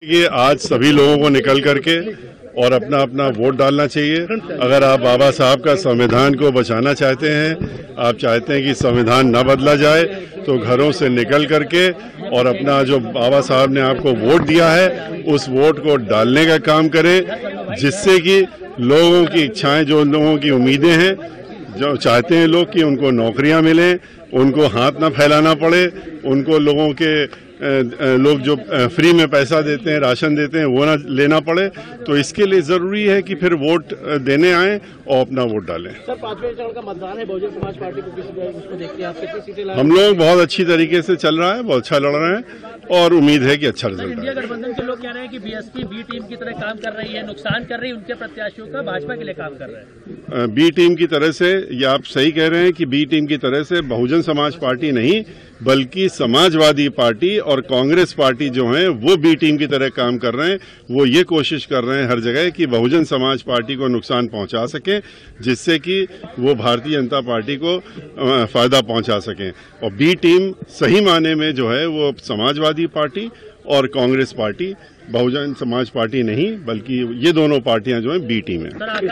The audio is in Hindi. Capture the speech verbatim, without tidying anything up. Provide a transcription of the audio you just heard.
कि आज सभी लोगों को निकल करके और अपना अपना वोट डालना चाहिए। अगर आप बाबा साहब का संविधान को बचाना चाहते हैं, आप चाहते हैं कि संविधान न बदला जाए, तो घरों से निकल करके और अपना जो बाबा साहब ने आपको वोट दिया है उस वोट को डालने का काम करें, जिससे कि लोगों की इच्छाएं, जो लोगों की उम्मीदें हैं, जो चाहते हैं लोग कि उनको नौकरियां मिलें, उनको हाथ ना फैलाना पड़े, उनको लोगों के लोग जो फ्री में पैसा देते हैं, राशन देते हैं, वो ना लेना पड़े। तो इसके लिए जरूरी है कि फिर वोट देने आए और अपना वोट डालें। सर, पांचवें चरण का मतदान है, बहुजन समाज पार्टी को किस उसको देखते हैं आप? कितनी सीटें लाए? हम लोग बहुत अच्छी तरीके से चल रहा है, बहुत अच्छा लड़ रहे हैं और उम्मीद है कि अच्छा रिजल्ट। इंडिया गठबंधन के लोग कह रहे हैं कि बीएसपी बी टीम की तरह काम कर रही है, नुकसान कर रही है उनके प्रत्याशियों का, भाजपा के लिए काम कर रहे हैं। बी टीम की तरह से, ये आप सही कह रहे हैं कि बी टीम की तरह से बहुजन समाज पार्टी नहीं, बल्कि समाजवादी पार्टी और कांग्रेस पार्टी जो है वो बी टीम की तरह काम कर रहे हैं। वो ये कोशिश कर रहे हैं हर जगह कि बहुजन समाज पार्टी को नुकसान पहुंचा सकें, जिससे कि वो भारतीय जनता पार्टी को फायदा पहुंचा सकें। और बी टीम सही माने में जो है वो समाजवादी पार्टी और कांग्रेस पार्टी, बहुजन समाज पार्टी नहीं, बल्कि ये दोनों पार्टियां जो है बी टीम है।